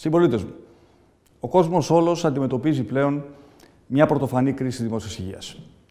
Συμπολίτες μου, ο κόσμος όλος αντιμετωπίζει πλέον μια πρωτοφανή κρίση δημόσιας υγείας.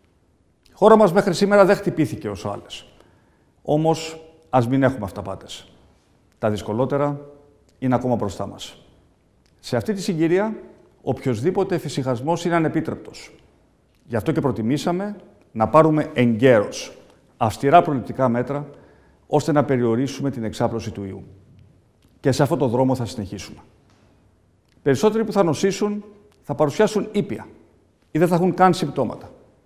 Η χώρα μας μέχρι σήμερα δεν χτυπήθηκε όσο άλλες. Όμως, ας μην έχουμε αυταπάτες. Τα δυσκολότερα είναι ακόμα μπροστά μας. Σε αυτή τη συγκυρία, οποιοσδήποτε εφησυχασμός είναι ανεπίτρεπτος. Γι' αυτό και προτιμήσαμε να πάρουμε εγκαίρως αυστηρά προληπτικά μέτρα, ώστε να περιορίσουμε την εξάπλωση του ιού. Και σε αυτόν τον δρόμο θα συνεχίσουμε. Περισσότεροι που θα νοσήσουν θα παρουσιάσουν ήπια ή δεν θα έχουν καν συμπτώματα.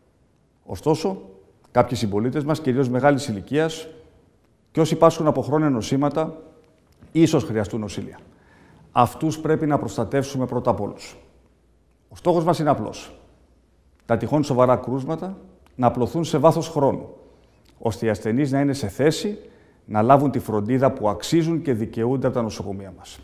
Ωστόσο, κάποιοι συμπολίτες μας, κυρίως μεγάλης ηλικίας, και όσοι πάσχουν από χρόνια νοσήματα, ίσως χρειαστούν νοσήλεια. Αυτούς πρέπει να προστατεύσουμε πρώτα απ' όλους. Ο στόχος μας είναι απλός. Τα τυχόν σοβαρά κρούσματα να απλωθούν σε βάθος χρόνου, ώστε οι ασθενείς να είναι σε θέση να λάβουν τη φροντίδα που αξίζουν και δικαιούνται από τα νοσοκομεία μας.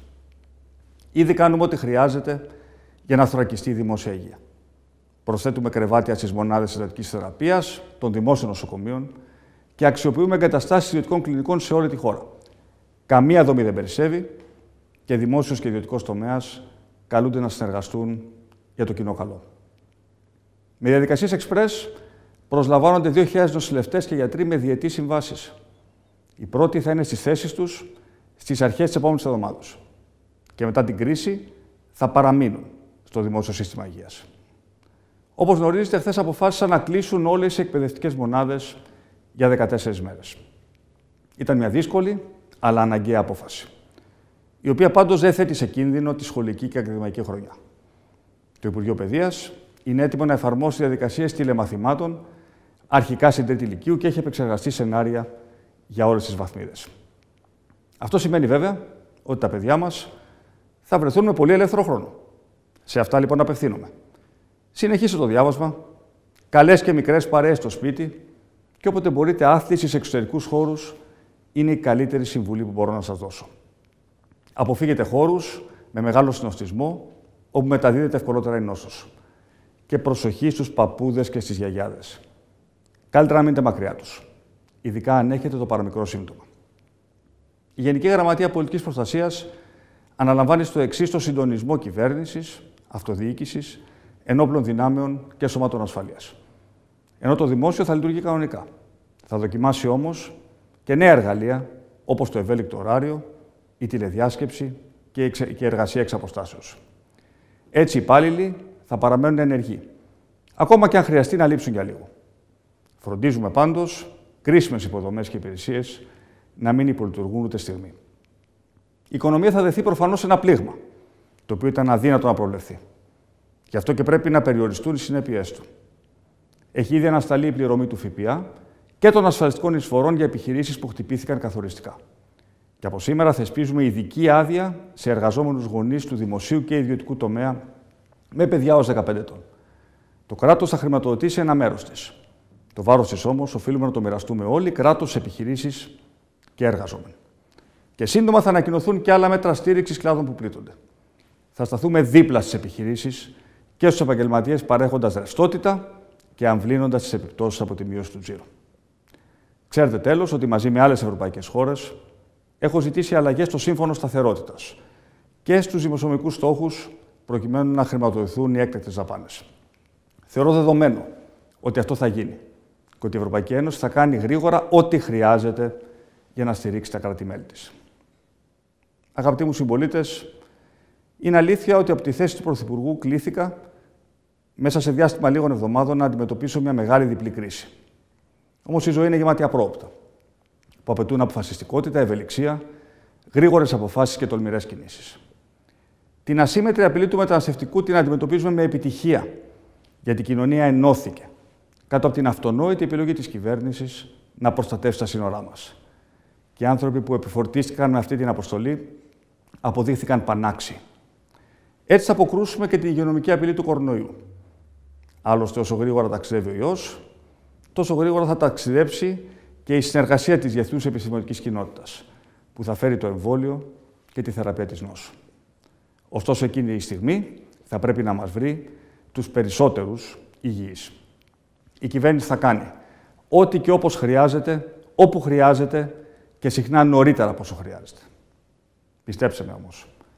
Ήδη κάνουμε ό,τι χρειάζεται για να θωρακιστεί η δημόσια υγεία. Προσθέτουμε κρεβάτια στις μονάδες εντατικής θεραπείας των δημόσιων νοσοκομείων και αξιοποιούμε εγκαταστάσεις ιδιωτικών κλινικών σε όλη τη χώρα. Καμία δομή δεν περισσεύει και δημόσιος και ιδιωτικός τομέας καλούνται να συνεργαστούν για το κοινό καλό. Με διαδικασίες εξπρές προσλαμβάνονται 2.000 νοσηλευτές και γιατροί με διετής συμβάσεις. Οι πρώτοι θα είναι στις θέσεις τους στις αρχές της επόμενης εβδομάδας. Και μετά την κρίση θα παραμείνουν στο δημόσιο σύστημα υγείας. Όπως γνωρίζετε, χθες αποφάσισαν να κλείσουν όλες οι εκπαιδευτικές μονάδες για 14 μέρες. Ήταν μια δύσκολη, αλλά αναγκαία απόφαση, η οποία πάντως δεν θέτει σε κίνδυνο τη σχολική και ακαδημαϊκή χρονιά. Το Υπουργείο Παιδείας είναι έτοιμο να εφαρμόσει διαδικασίες τηλεμαθημάτων, αρχικά στην τρίτη λυκείου, και έχει επεξεργαστεί σενάρια για όλες τις βαθμίδες. Αυτό σημαίνει βέβαια ότι τα παιδιά μας θα βρεθούν με πολύ ελεύθερο χρόνο. Σε αυτά λοιπόν απευθύνομαι. Συνεχίστε το διάβασμα, καλές και μικρές παρέες στο σπίτι και όποτε μπορείτε άθληση σε εξωτερικούς χώρους είναι η καλύτερη συμβουλή που μπορώ να σας δώσω. Αποφύγετε χώρους με μεγάλο συνοστισμό, όπου μεταδίδεται ευκολότερα η νόσος. Και προσοχή στους παππούδες και στις γιαγιάδες. Καλύτερα να μείνετε μακριά τους, ειδικά αν έχετε το παραμικρό σύμπτωμα. Η Γενική Γραμματεία Πολιτικής Προστασίας αναλαμβάνει στο εξής το συντονισμό κυβέρνησης, αυτοδιοίκησης, ενόπλων δυνάμεων και σωμάτων ασφαλείας. Ενώ το δημόσιο θα λειτουργεί κανονικά. Θα δοκιμάσει όμως και νέα εργαλεία, όπως το ευέλικτο ωράριο, η τηλεδιάσκεψη και η εργασία εξ αποστάσεως. Έτσι οι υπάλληλοι θα παραμένουν ενεργοί, ακόμα και αν χρειαστεί να λείψουν για λίγο. Φροντίζουμε πάντως κρίσιμες υποδομές και υπηρεσίες να μην υπολειτουργούν ούτε στιγμή. Η οικονομία θα δεθεί προφανώς σε ένα πλήγμα, το οποίο ήταν αδύνατο να προβλεφθεί. Γι' αυτό και πρέπει να περιοριστούν οι συνέπειές του. Έχει ήδη ανασταλεί η πληρωμή του ΦΠΑ και των ασφαλιστικών εισφορών για επιχειρήσεις που χτυπήθηκαν καθοριστικά. Και από σήμερα θεσπίζουμε ειδική άδεια σε εργαζόμενους γονείς του δημοσίου και ιδιωτικού τομέα με παιδιά ως 15 ετών. Το κράτος θα χρηματοδοτήσει ένα μέρος της. Το βάρος της όμως οφείλουμε να το μοιραστούμε όλοι, κράτος, επιχειρήσεις και εργαζόμενοι. Και σύντομα θα ανακοινωθούν και άλλα μέτρα στήριξης κλάδων που πλήττονται. Θα σταθούμε δίπλα στις επιχειρήσεις και στους επαγγελματίες, παρέχοντας ρευστότητα και αμβλύνοντας τις επιπτώσεις από τη μείωση του τζίρου. Ξέρετε τέλος ότι μαζί με άλλες ευρωπαϊκές χώρες έχω ζητήσει αλλαγές στο Σύμφωνο Σταθερότητας και στους δημοσιονομικούς στόχους προκειμένου να χρηματοδοτηθούν οι έκτακτες δαπάνες. Θεωρώ δεδομένο ότι αυτό θα γίνει και ότι η Ευρωπαϊκή Ένωση θα κάνει γρήγορα ό,τι χρειάζεται για να στηρίξει τα κράτη-μέλη της. Αγαπητοί μου συμπολίτες, είναι αλήθεια ότι από τη θέση του Πρωθυπουργού κλήθηκα μέσα σε διάστημα λίγων εβδομάδων να αντιμετωπίσω μια μεγάλη διπλή κρίση. Όμως η ζωή είναι γεμάτη απρόοπτα, που απαιτούν αποφασιστικότητα, ευελιξία, γρήγορες αποφάσεις και τολμηρές κινήσεις. Την ασύμμετρη απειλή του μεταναστευτικού την αντιμετωπίζουμε με επιτυχία, γιατί η κοινωνία ενώθηκε κάτω από την αυτονόητη επιλογή της κυβέρνησης να προστατεύσει τα σύνορά μας. Και οι άνθρωποι που επιφορτίστηκαν με αυτή την αποστολή αποδείχθηκαν πανάξιοι. Έτσι θα αποκρούσουμε και την υγειονομική απειλή του κορονοϊού. Άλλωστε, όσο γρήγορα ταξιδεύει ο ιός, τόσο γρήγορα θα ταξιδέψει και η συνεργασία της διεθνούς επιστημονικής κοινότητας, που θα φέρει το εμβόλιο και τη θεραπεία της νόσου. Ωστόσο, εκείνη η στιγμή θα πρέπει να μας βρει τους περισσότερους υγιείς. Η κυβέρνηση θα κάνει ό,τι και όπως χρειάζεται, όπου χρειάζεται και συχνά νωρίτερα από όσο χρειάζεται. Πιστέψτε με όμως,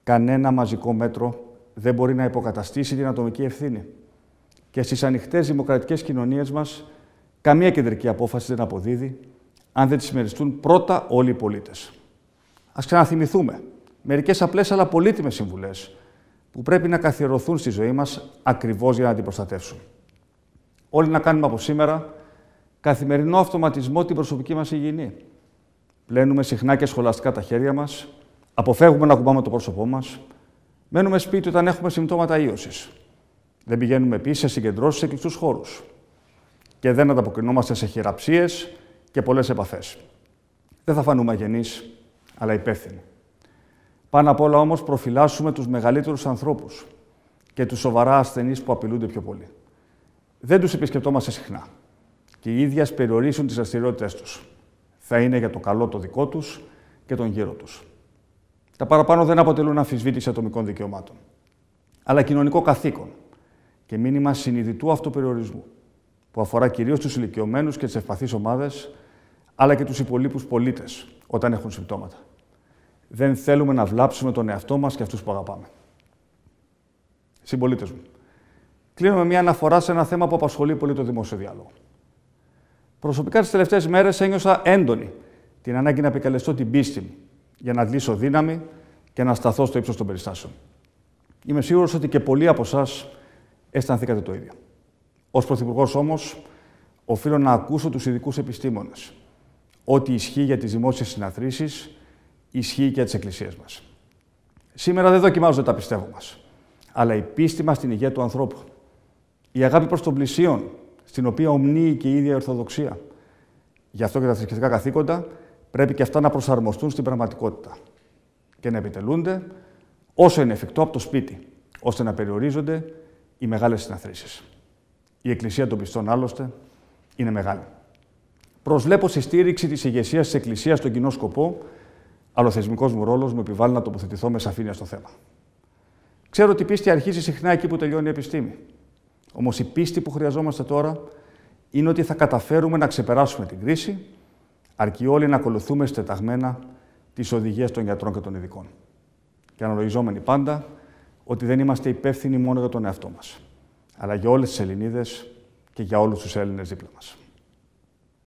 Κανένα μαζικό μέτρο δεν μπορεί να υποκαταστήσει την ατομική ευθύνη. Και στις ανοιχτές δημοκρατικές κοινωνίες μας, καμία κεντρική απόφαση δεν αποδίδει αν δεν τη συμμεριστούν πρώτα όλοι οι πολίτες. Ας ξαναθυμηθούμε μερικές απλές αλλά πολύτιμες συμβουλές που πρέπει να καθιερωθούν στη ζωή μας ακριβώς για να την προστατεύσουν. Όλοι να κάνουμε από σήμερα καθημερινό αυτοματισμό την προσωπική μας υγιεινή. Πλένουμε συχνά και σχολαστικά τα χέρια μας, αποφεύγουμε να ακουμπάμε το πρόσωπό μας, μένουμε σπίτι όταν έχουμε συμπτώματα ίωσης. Δεν πηγαίνουμε επίσης σε συγκεντρώσεις σε κλειστούς χώρους. Και δεν ανταποκρινόμαστε σε χειραψίες και πολλές επαφές. Δεν θα φανούμε αγενείς, αλλά υπεύθυνοι. Πάνω απ' όλα όμως προφυλάσσουμε τους μεγαλύτερους ανθρώπους και τους σοβαρά ασθενείς που απειλούνται πιο πολύ. Δεν τους επισκεπτόμαστε συχνά και οι ίδιοι ας περιορίσουν τις δραστηριότητές τους. Θα είναι για το καλό το δικό τους και τον γύρο τους. Τα παραπάνω δεν αποτελούν αμφισβήτηση ατομικών δικαιωμάτων, αλλά κοινωνικό καθήκον και μήνυμα συνειδητού αυτοπεριορισμού, που αφορά κυρίως τους ηλικιωμένους και τις ευπαθείς ομάδες, αλλά και τους υπολείπους πολίτες όταν έχουν συμπτώματα. Δεν θέλουμε να βλάψουμε τον εαυτό μας και αυτούς που αγαπάμε. Συμπολίτες μου, κλείνω με μια αναφορά σε ένα θέμα που απασχολεί πολύ το δημόσιο διάλογο. Προσωπικά τις τελευταίες μέρες ένιωσα έντονη την ανάγκη να επικαλεστώ την πίστη μου για να αντλήσω δύναμη και να σταθώ στο ύψος των περιστάσεων. Είμαι σίγουρος ότι και πολλοί από εσάς αισθανθήκατε το ίδιο. Ως Πρωθυπουργός όμως, οφείλω να ακούσω τους ειδικούς επιστήμονες. Ό,τι ισχύει για τις δημόσιες συναθρήσεις, ισχύει και για τις εκκλησίες μας. Σήμερα δεν δοκιμάζονται τα πιστεύω μας, αλλά η πίστη μας στην υγεία του ανθρώπου. Η αγάπη προς τον πλησίον, στην οποία ομνύει και η ίδια η Ορθοδοξία. Γι' αυτό και τα θρησκευτικά καθήκοντα πρέπει και αυτά να προσαρμοστούν στην πραγματικότητα και να επιτελούνται όσο είναι εφικτό από το σπίτι, ώστε να περιορίζονται οι μεγάλες συναθρήσεις. Η Εκκλησία των πιστών, άλλωστε, είναι μεγάλη. Προσβλέπω στη στήριξη της ηγεσίας της Εκκλησίας στον κοινό σκοπό, αλλά ο θεσμικός μου ρόλος μου επιβάλλει να τοποθετηθώ με σαφήνεια στο θέμα. Ξέρω ότι η πίστη αρχίζει συχνά εκεί που τελειώνει η επιστήμη. Όμως η πίστη που χρειαζόμαστε τώρα είναι ότι θα καταφέρουμε να ξεπεράσουμε την κρίση, αρκεί όλοι να ακολουθούμε στεταγμένα τις οδηγίες των γιατρών και των ειδικών. Και αναλογιζόμενοι πάντα ότι δεν είμαστε υπεύθυνοι μόνο για τον εαυτό μας, αλλά για όλες τις Ελληνίδες και για όλους τους Έλληνες δίπλα μας.